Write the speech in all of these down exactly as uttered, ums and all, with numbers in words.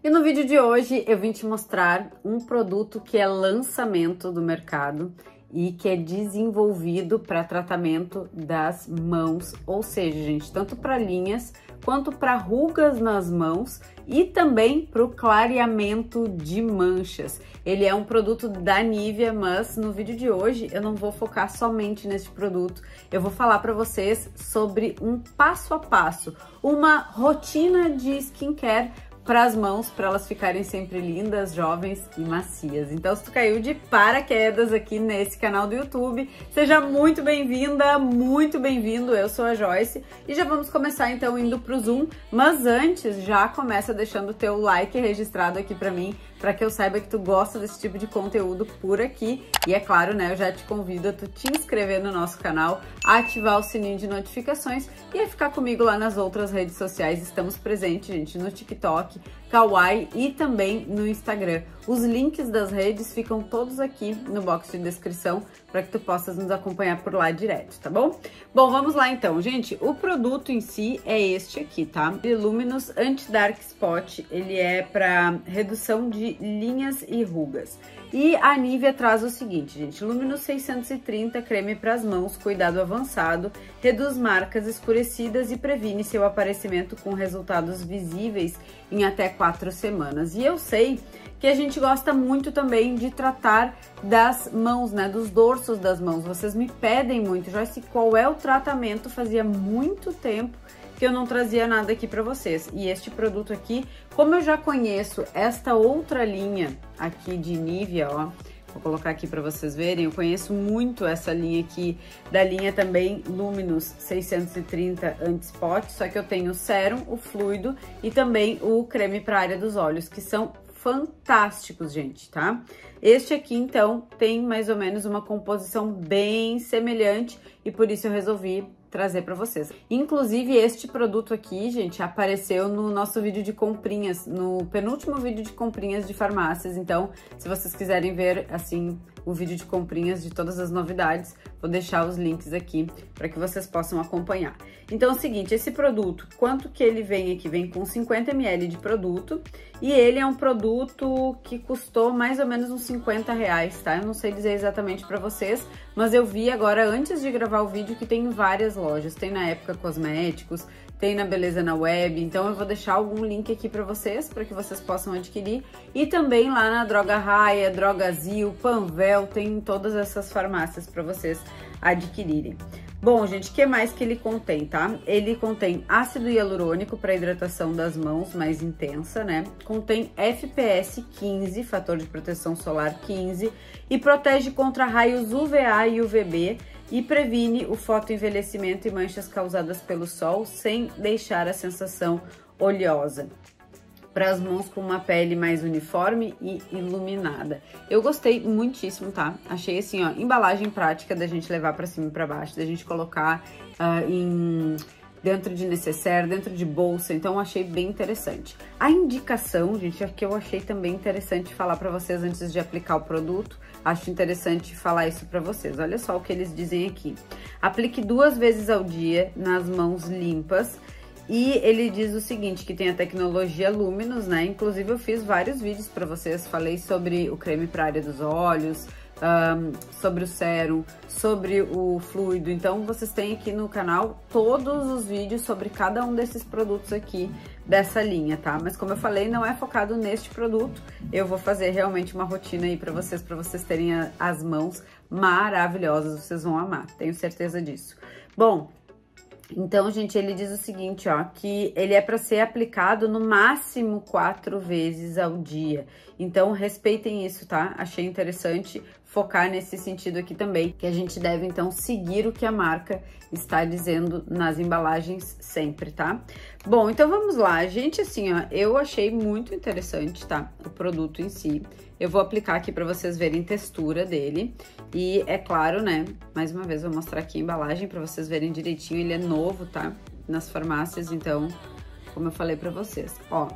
E no vídeo de hoje eu vim te mostrar um produto que é lançamento do mercado e que é desenvolvido para tratamento das mãos, ou seja, gente, tanto para linhas quanto para rugas nas mãos e também para o clareamento de manchas. Ele é um produto da Nivea, mas no vídeo de hoje eu não vou focar somente nesse produto. Eu vou falar para vocês sobre um passo a passo, uma rotina de skincare para as mãos, para elas ficarem sempre lindas, jovens e macias. Então, se tu caiu de paraquedas aqui nesse canal do YouTube, seja muito bem-vinda, muito bem-vindo. Eu sou a Joyce e já vamos começar então indo pro Zoom, mas antes já começa deixando o teu like registrado aqui para mim, para que eu saiba que tu gosta desse tipo de conteúdo por aqui. E é claro, né, eu já te convido a tu te inscrever no nosso canal, ativar o sininho de notificações e a ficar comigo lá nas outras redes sociais. Estamos presentes, gente, no TikTok, Kawaii e também no Instagram. Os links das redes ficam todos aqui no box de descrição para que tu possas nos acompanhar por lá direto, tá bom? Bom, vamos lá então, gente. O produto em si é este aqui, tá? Luminous Anti-Dark Spot. Ele é para redução de linhas e rugas. E a Nivea traz o seguinte, gente, Luminous seiscentos e trinta, creme para as mãos, cuidado avançado, reduz marcas escurecidas e previne seu aparecimento com resultados visíveis em até quatro semanas. E eu sei que a gente gosta muito também de tratar das mãos, né, dos dorsos das mãos. Vocês me pedem muito, Joyce, qual é o tratamento? Fazia muito tempo que eu não trazia nada aqui para vocês. E este produto aqui, como eu já conheço esta outra linha aqui de Nivea, ó, vou colocar aqui para vocês verem, eu conheço muito essa linha aqui, da linha também Luminous seiscentos e trinta Anti-Spot, só que eu tenho o sérum, o fluido e também o creme para a área dos olhos, que são fantásticos, gente, tá? Este aqui, então, tem mais ou menos uma composição bem semelhante e por isso eu resolvi trazer para vocês. Inclusive, este produto aqui, gente, apareceu no nosso vídeo de comprinhas, no penúltimo vídeo de comprinhas de farmácias. Então, se vocês quiserem ver, assim, o vídeo de comprinhas de todas as novidades, vou deixar os links aqui para que vocês possam acompanhar. Então, é o seguinte, esse produto, quanto que ele vem aqui? Vem com cinquenta mililitros de produto e ele é um produto que custou mais ou menos uns cinquenta reais, tá? Eu não sei dizer exatamente para vocês, mas eu vi agora, antes de gravar o vídeo, que tem em várias lojas. Tem na Época Cosméticos, tem na Beleza na Web, então eu vou deixar algum link aqui para vocês, para que vocês possam adquirir. E também lá na Droga Raia, Drogazil, Panvel, tem todas essas farmácias para vocês adquirirem. Bom, gente, o que mais que ele contém, tá? Ele contém ácido hialurônico para hidratação das mãos mais intensa, né? Contém F P S quinze, fator de proteção solar quinze, e protege contra raios U V A e U V B, e previne o fotoenvelhecimento e manchas causadas pelo sol sem deixar a sensação oleosa. Para as mãos com uma pele mais uniforme e iluminada. Eu gostei muitíssimo, tá? Achei assim, ó, embalagem prática da gente levar para cima e para baixo, da gente colocar uh, em dentro de necessaire, dentro de bolsa, então achei bem interessante. A indicação, gente, é que eu achei também interessante falar para vocês antes de aplicar o produto. Acho interessante falar isso para vocês. Olha só o que eles dizem aqui. Aplique duas vezes ao dia nas mãos limpas. E ele diz o seguinte, que tem a tecnologia Luminous, né? Inclusive eu fiz vários vídeos para vocês, falei sobre o creme para a área dos olhos, um, sobre o sérum, sobre o fluido. Então vocês têm aqui no canal todos os vídeos sobre cada um desses produtos aqui dessa linha, tá? Mas como eu falei, não é focado neste produto. Eu vou fazer realmente uma rotina aí para vocês, para vocês terem a, as mãos maravilhosas, vocês vão amar, tenho certeza disso. Bom, então, gente, ele diz o seguinte, ó, que ele é para ser aplicado no máximo quatro vezes ao dia. Então, respeitem isso, tá? Achei interessante focar nesse sentido aqui também, que a gente deve, então, seguir o que a marca está dizendo nas embalagens sempre, tá? Bom, então vamos lá. Gente, assim, ó, eu achei muito interessante, tá? O produto em si. Eu vou aplicar aqui para vocês verem a textura dele. E é claro, né? Mais uma vez, vou mostrar aqui a embalagem para vocês verem direitinho. Ele é novo, tá? Nas farmácias, então, como eu falei para vocês. Ó,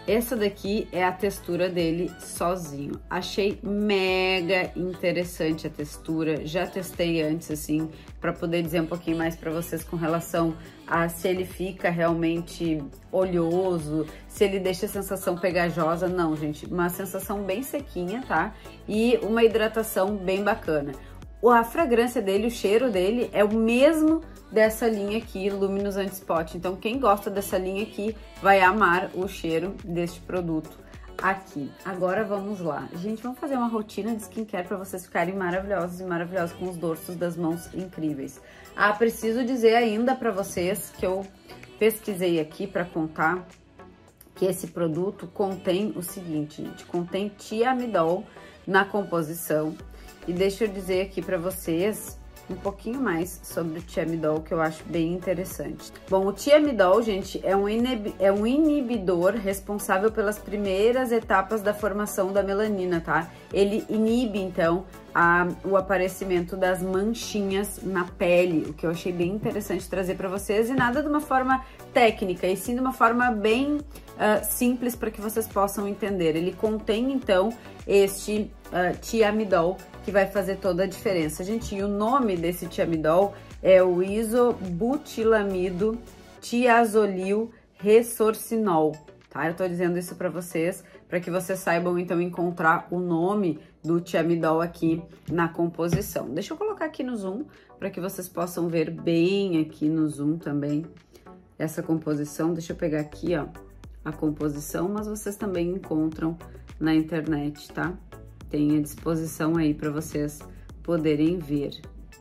Essa daqui é a textura dele sozinho. Achei mega interessante a textura. Já testei antes, assim, para poder dizer um pouquinho mais para vocês com relação a se ele fica realmente oleoso, se ele deixa a sensação pegajosa. Não, gente, uma sensação bem sequinha, tá? E uma hidratação bem bacana. A fragrância dele, o cheiro dele é o mesmo dessa linha aqui, Luminous Anti-Spot. Então, quem gosta dessa linha aqui vai amar o cheiro deste produto aqui. Agora, vamos lá. Gente, vamos fazer uma rotina de skincare para vocês ficarem maravilhosos e maravilhosos com os dorsos das mãos incríveis. Ah, preciso dizer ainda para vocês que eu pesquisei aqui para contar que esse produto contém o seguinte, gente. Contém Thiamidol na composição. E deixa eu dizer aqui para vocês um pouquinho mais sobre o Thiamidol, que eu acho bem interessante. Bom, o Thiamidol, gente, é um, inib é um inibidor responsável pelas primeiras etapas da formação da melanina, tá? Ele inibe, então, a, o aparecimento das manchinhas na pele, o que eu achei bem interessante trazer para vocês, e nada de uma forma técnica, e sim de uma forma bem uh, simples para que vocês possam entender. Ele contém, então, este uh, Thiamidol, que vai fazer toda a diferença. Gente, e o nome desse Thiamidol é o isobutilamido tiazolil resorcinol, tá? Eu tô dizendo isso para vocês, para que vocês saibam, então, encontrar o nome do Thiamidol aqui na composição. Deixa eu colocar aqui no zoom, para que vocês possam ver bem aqui no zoom também essa composição. Deixa eu pegar aqui, ó, a composição, mas vocês também encontram na internet, tá? Tem à disposição aí para vocês poderem ver.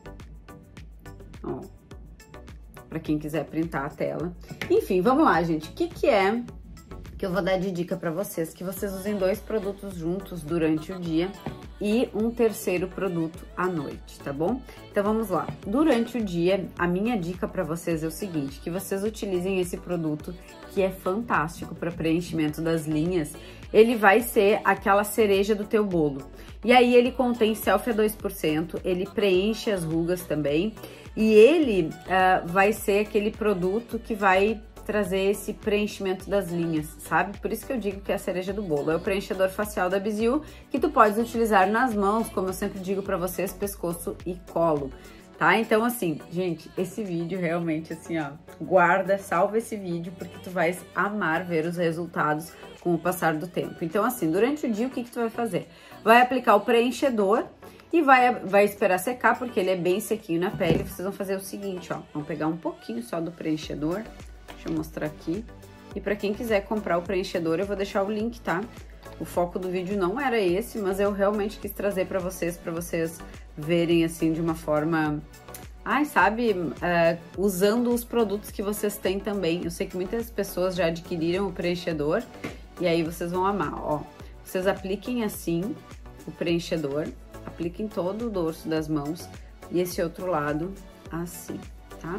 Ó, para quem quiser printar a tela. Enfim, vamos lá, gente. O que que é que eu vou dar de dica para vocês? Que vocês usem dois produtos juntos durante o dia e um terceiro produto à noite, tá bom? Então vamos lá. Durante o dia, a minha dica para vocês é o seguinte, que vocês utilizem esse produto que é fantástico para preenchimento das linhas. Ele vai ser aquela cereja do teu bolo. E aí ele contém Selfie a dois por cento, ele preenche as rugas também, e ele uh, vai ser aquele produto que vai trazer esse preenchimento das linhas, sabe? Por isso que eu digo que é a cereja do bolo. É o preenchedor facial da Biziu, que tu podes utilizar nas mãos, como eu sempre digo pra vocês, pescoço e colo, tá? Então, assim, gente, esse vídeo realmente, assim, ó, guarda, salva esse vídeo, porque tu vais amar ver os resultados com o passar do tempo. Então, assim, durante o dia, o que que tu vai fazer? Vai aplicar o preenchedor e vai, vai esperar secar, porque ele é bem sequinho na pele. Vocês vão fazer o seguinte, ó, vão pegar um pouquinho só do preenchedor. Deixa eu mostrar aqui. E para quem quiser comprar o preenchedor, eu vou deixar o link, tá? O foco do vídeo não era esse, mas eu realmente quis trazer para vocês, para vocês verem assim de uma forma... Ai, sabe, uh, usando os produtos que vocês têm também. Eu sei que muitas pessoas já adquiriram o preenchedor e aí vocês vão amar, ó. Vocês apliquem assim o preenchedor, apliquem todo o dorso das mãos e esse outro lado assim, tá?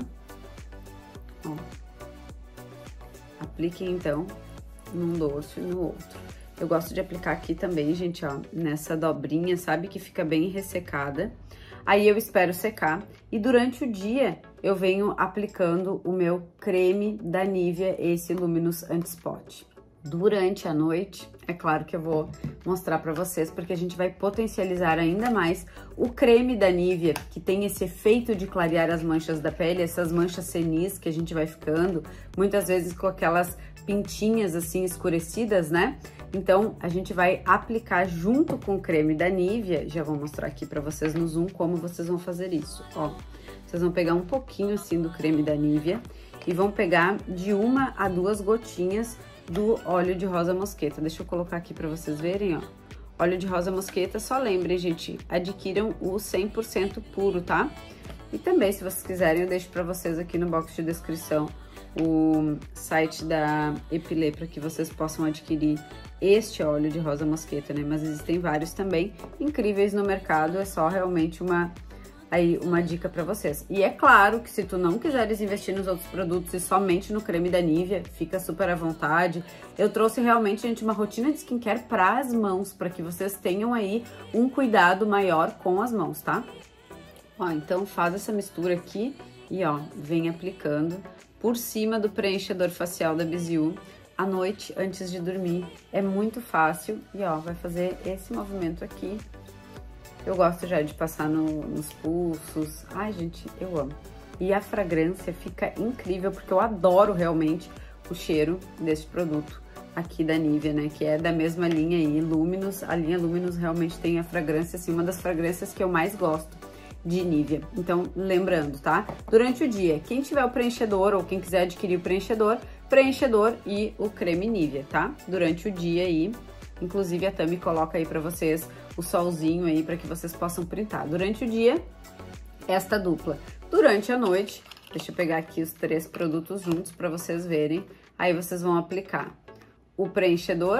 Ó. Apliquem, então, num dorso e no outro. Eu gosto de aplicar aqui também, gente, ó, nessa dobrinha, sabe? Que fica bem ressecada. Aí eu espero secar e durante o dia eu venho aplicando o meu creme da Nivea, esse Luminous Anti-Spot. Durante a noite, é claro que eu vou mostrar pra vocês, porque a gente vai potencializar ainda mais o creme da Nivea, que tem esse efeito de clarear as manchas da pele, essas manchas senis que a gente vai ficando, muitas vezes com aquelas pintinhas assim escurecidas, né? Então, a gente vai aplicar junto com o creme da Nivea, já vou mostrar aqui pra vocês no zoom como vocês vão fazer isso, ó. Vocês vão pegar um pouquinho assim do creme da Nivea e vão pegar de uma a duas gotinhas do óleo de rosa mosqueta. Deixa eu colocar aqui pra vocês verem, ó. Óleo de rosa mosqueta, só lembrem, gente, adquiram o cem por cento puro, tá? E também, se vocês quiserem, eu deixo pra vocês aqui no box de descrição o site da Epilé, para que vocês possam adquirir este óleo de rosa mosqueta, né? Mas existem vários também incríveis no mercado, é só realmente uma... aí uma dica pra vocês. E é claro que se tu não quiseres investir nos outros produtos e somente no creme da Nivea, fica super à vontade. Eu trouxe realmente, gente, uma rotina de skincare para as mãos, para que vocês tenham aí um cuidado maior com as mãos, tá? Ó, então faz essa mistura aqui e ó, vem aplicando por cima do preenchedor facial da Biziu, à noite antes de dormir. É muito fácil e ó, vai fazer esse movimento aqui. Eu gosto já de passar no, nos pulsos. Ai, gente, eu amo. E a fragrância fica incrível, porque eu adoro realmente o cheiro desse produto aqui da Nivea, né? Que é da mesma linha aí, Luminous. A linha Luminous realmente tem a fragrância, assim, uma das fragrâncias que eu mais gosto de Nivea. Então, lembrando, tá? Durante o dia, quem tiver o preenchedor ou quem quiser adquirir o preenchedor, preenchedor e o creme Nivea, tá? Durante o dia aí, inclusive a Tami coloca aí pra vocês o solzinho aí para que vocês possam printar. Durante o dia, esta dupla. Durante a noite, deixa eu pegar aqui os três produtos juntos para vocês verem. Aí vocês vão aplicar o preenchedor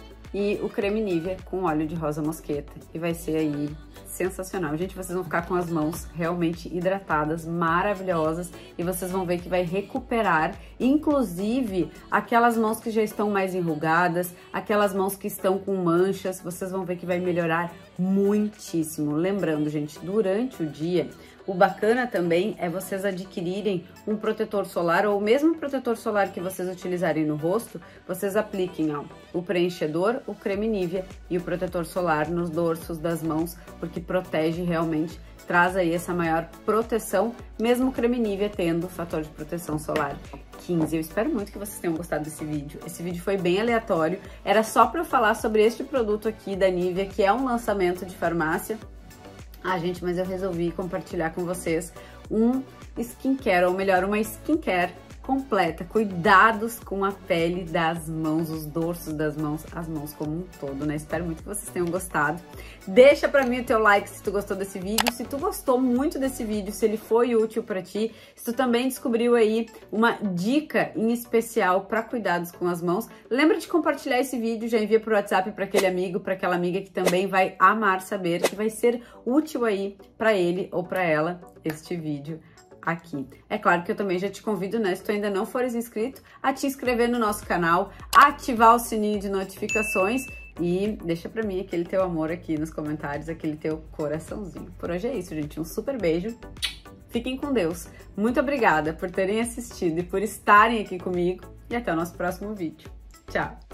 e o creme Nivea com óleo de rosa mosqueta. E vai ser aí sensacional. Gente, vocês vão ficar com as mãos realmente hidratadas, maravilhosas. E vocês vão ver que vai recuperar, inclusive, aquelas mãos que já estão mais enrugadas, aquelas mãos que estão com manchas. Vocês vão ver que vai melhorar muitíssimo. Lembrando, gente, durante o dia, o bacana também é vocês adquirirem um protetor solar ou mesmo protetor solar que vocês utilizarem no rosto, vocês apliquem ó, o preenchedor, o creme Nivea e o protetor solar nos dorsos das mãos, porque protege realmente, traz aí essa maior proteção, mesmo o creme Nivea tendo fator de proteção solar quinze. Eu espero muito que vocês tenham gostado desse vídeo. Esse vídeo foi bem aleatório, era só para eu falar sobre este produto aqui da Nivea, que é um lançamento de farmácia. Ah, gente, mas eu resolvi compartilhar com vocês um skincare, ou melhor, uma skincare completa. Cuidados com a pele das mãos, os dorsos das mãos, as mãos como um todo, né? Espero muito que vocês tenham gostado. Deixa pra mim o teu like se tu gostou desse vídeo, se tu gostou muito desse vídeo, se ele foi útil pra ti, se tu também descobriu aí uma dica em especial pra cuidados com as mãos, lembra de compartilhar esse vídeo, já envia pro WhatsApp pra aquele amigo, pra aquela amiga que também vai amar saber, que vai ser útil aí pra ele ou pra ela este vídeo aqui. É claro que eu também já te convido, né, se tu ainda não fores inscrito, a te inscrever no nosso canal, ativar o sininho de notificações e deixa pra mim aquele teu amor aqui nos comentários, aquele teu coraçãozinho. Por hoje é isso, gente. Um super beijo. Fiquem com Deus. Muito obrigada por terem assistido e por estarem aqui comigo e até o nosso próximo vídeo. Tchau!